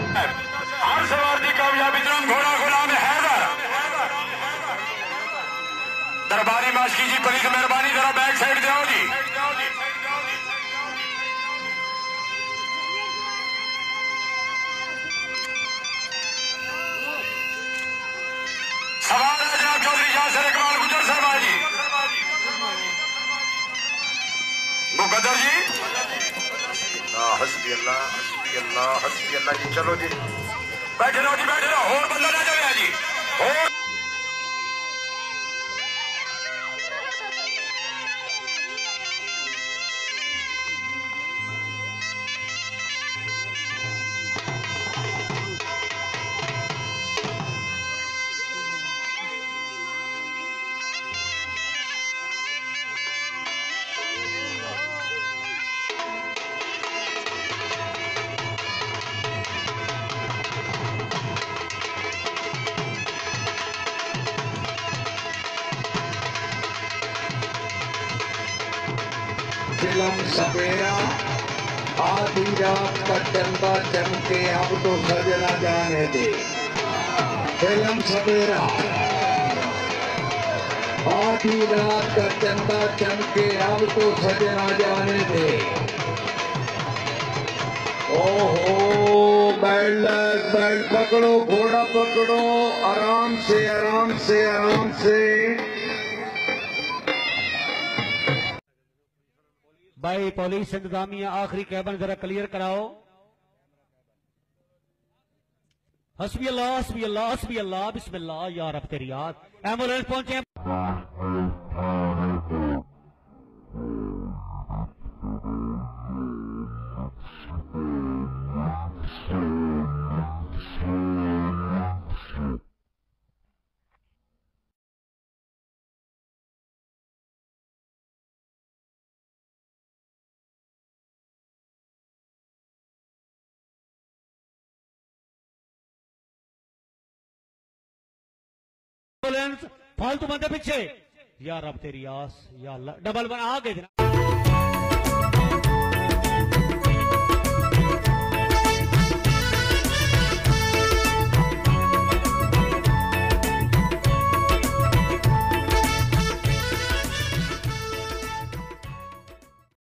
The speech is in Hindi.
हर सवार की कामयाबी तुरंत घोड़ा गुलाम हैदर दरबारी माशकी जी पलीज मेहरबानी जरा बैक साइड जाओ जी। सवार है जनाब चौधरी यासिर इकबाल गुजर साहब जी। मुकद्दर जी हस्बी अल्लाह हस्बी अल्लाह हस्बी अल्लाह जी। चलो जी बैठे रहो जी बैठे रहो और बंदा ना जाए जी और फिल्म सपेरा आधी रात का चंदा चमके अब तो सजना जाने दे। फिल्म सपेरा आधी रात का चंदा चमके अब तो सजना जाने दे। ओहो बैल पकड़ो घोड़ा पकड़ो आराम से आराम से आराम से। भाई पुलिस इंतजामिया आखिरी कैबन जरा क्लियर कराओ। हस्बी अल्लाह हस्बी अल्लाह हस्बी अल्लाह बिस्मिल्लाह या रब तेरी याद। एम्बुलेंस पहुंचे। एम्बुलेंस फालतू बंदे पीछे या रब तेरी आस या अल्लाह डबल बना आगे।